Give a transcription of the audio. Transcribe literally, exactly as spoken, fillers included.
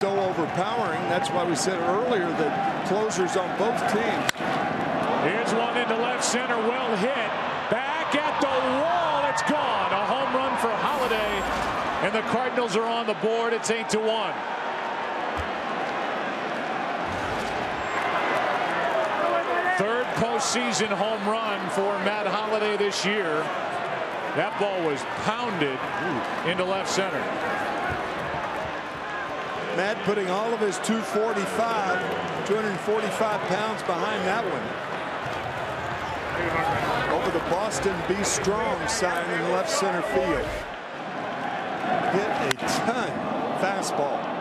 so overpowering. That's why we said earlier that closers on both teams. Here's one into left center, well hit. Back at the wall, it's gone. A home run for Holliday, and the Cardinals are on the board. It's eight to one. Third postseason home run for Matt Holliday this year. That ball was pounded into left center. Matt putting all of his two forty-five, two forty-five pounds behind that one. Over the Boston Be Strong sign in left center field. Hit a ton fastball.